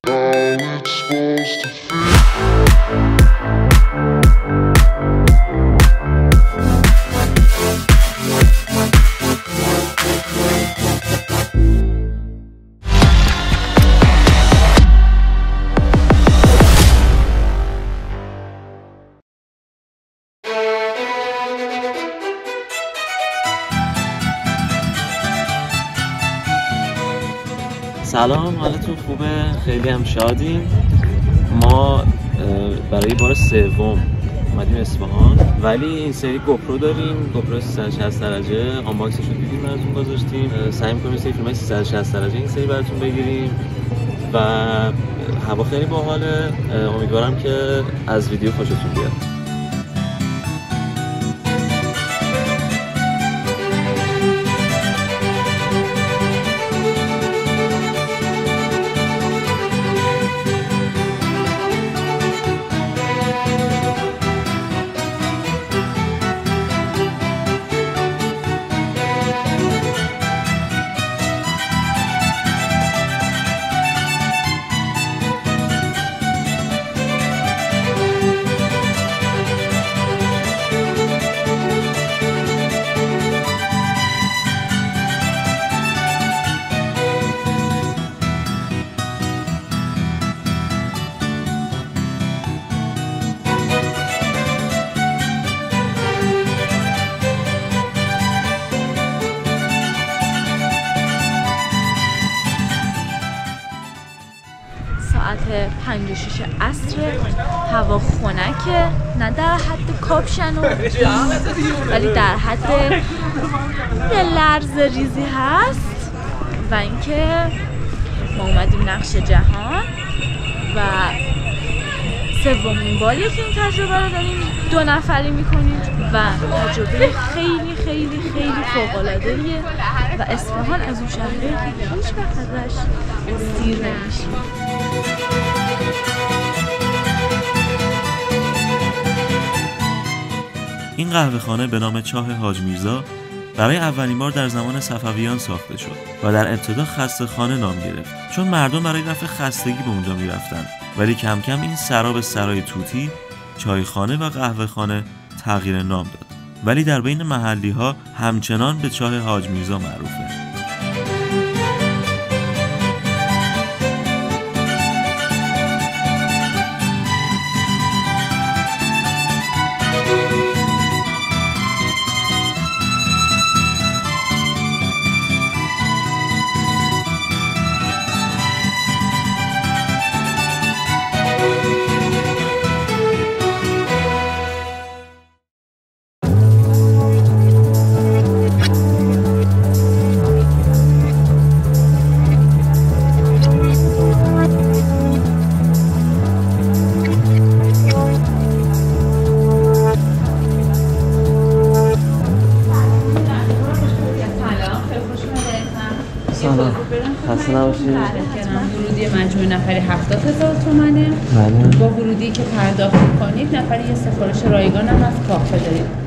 سلام، حالتون خوبه؟ خیلی هم شادیم. ما برای بار سوم اومدیم اصفهان، ولی این سری گوپرو داریم، گوپرو 360 درجه. آنباکسش رو دیدیم، براتون گذاشتیم. سعی می‌کنیم سری فیلمای 360 درجه این سری براتون بگیریم و هوا خیلی باحاله. امیدوارم که از ویدیو خوشتون بیاد. ساعت 5:06 عصر، هوا خنکه، نه در حد کاپشن ولی در حد یه لرز ریزی هست. و اینکه ما اومدیم نقش جهان و سومین باریه که این تجربه رو داریم 2 نفری میکنیم و تجربه خیلی خیلی خیلی فوق‌العاده‌ایه و اصفهان از اون شهره که هیچ وقت ازش سیر نمیشه. این قهوه‌خانه به نام چاه حاج میرزا برای اولین بار در زمان صفویان ساخته شد و در ابتدا خسته‌خانه نام گرفت، چون مردم برای رفع خستگی به اونجا میرفتن. ولی کم کم این سرا به سرای توتی، چایخانه و قهوه‌خانه تغییر نام داد، ولی در بین محلی‌ها همچنان به چاه حاج میرزا معروفه. خسته نباشید. ورودی مجموع نفری 70,000 تومانه. با ورودی که پرداخت کنید نفری یه سفارش رایگان هم از کافه دارید.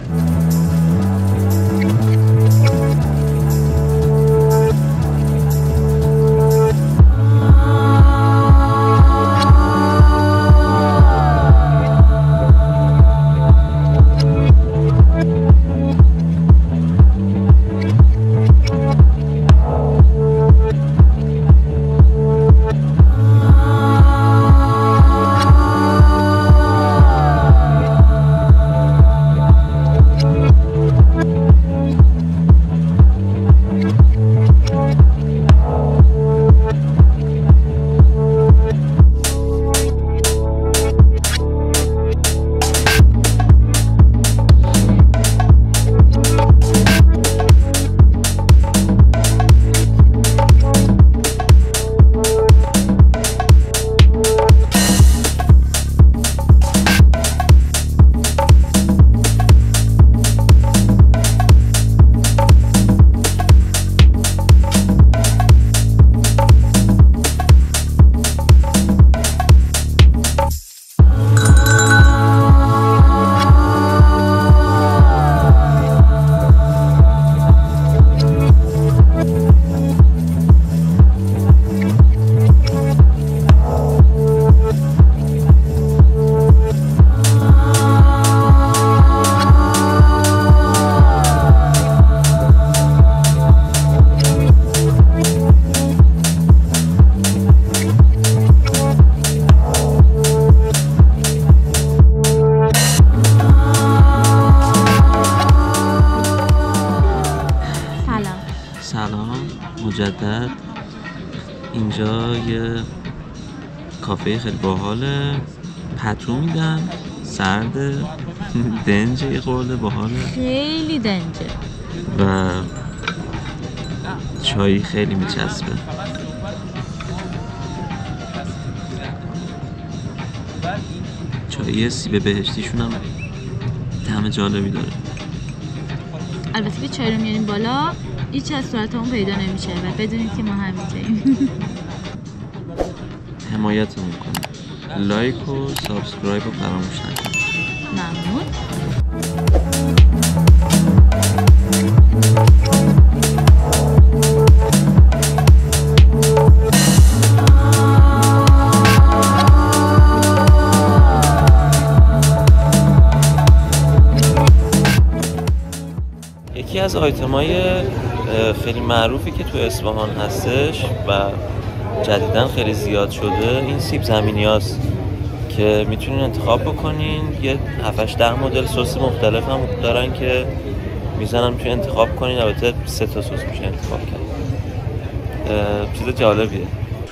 کافه خیلی باحاله، پتو میدن، سرده، دنجه یه خورده باحاله، خیلی دنجه و چایی خیلی میچسبه. چایی سیب بهشتیشون هم طعم جالبی داره. البته که چای رو میاریم بالا هیچ از صورتمون پیدا نمیشه و بدونید که ما همینطوریم. حمایتمون کنید، لایک و سابسکرایب رو فراموش نکنید. ممنون. یکی از آیتمای خیلی معروفی که تو اصفهان هستش و جدیداً خیلی زیاد شده این سیب زمینی هاست که میتونین انتخاب بکنین. یه 7-8 مدل سس مختلف هم دارن که میزنن میتونین انتخاب کنین. البته 3 تا سس میشه انتخاب کرد. چیز جالبیه.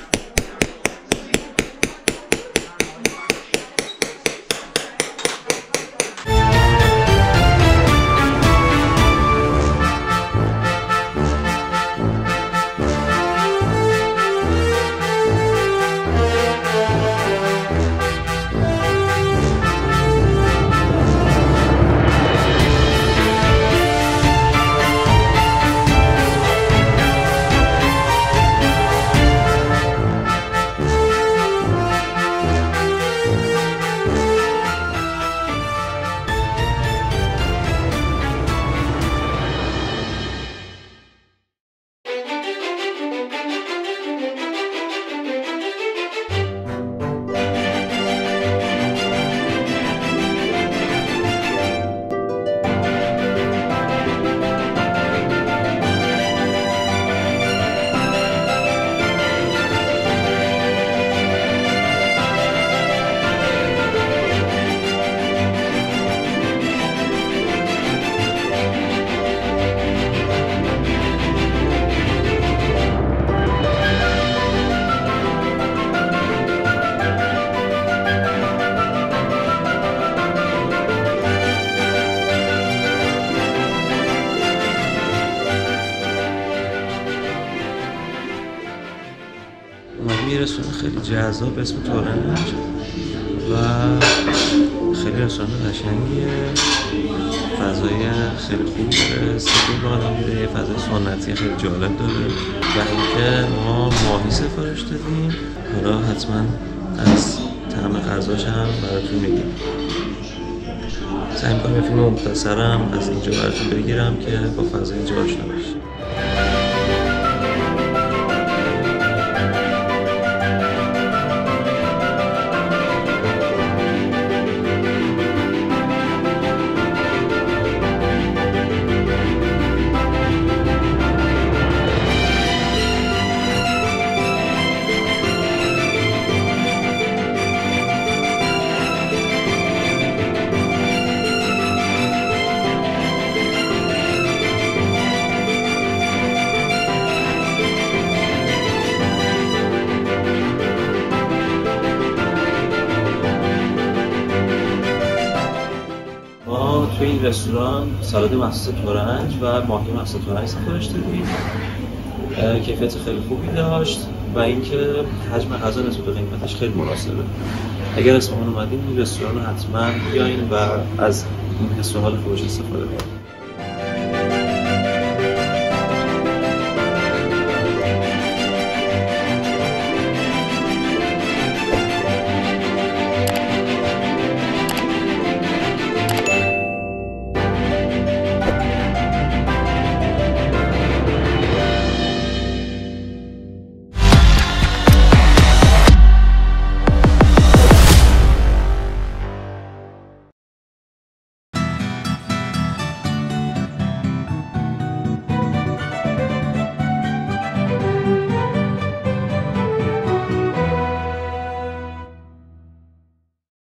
یه رستوران خیلی جذاب به اسم تورنج و خیلی رستوران قشنگیه، فضای خیلی خوب داره، سیبیل با آدم میده، یه فضای سنتی خیلی جالب داره و اینکه ما ماهی سفارش دادیم. حالا حتما از طعم غذاش هم براتون میگم. سعی می‌کنم یه فیلم مختصرم از اینجا براتون بگیرم که با فضای اینجا آشنا بشید. توی این رستوران سالاد مخصوص تورنج و ماهی مخصوص تورنج سفارش دادیم. کیفیت خیلی خوبی داشت و اینکه حجم غذا نسبت به قیمتش خیلی مناسبه. اگر اصفهان اومدین این رستوران رو حتما بیاین و از این حس و حال خوبش استفاده کنید.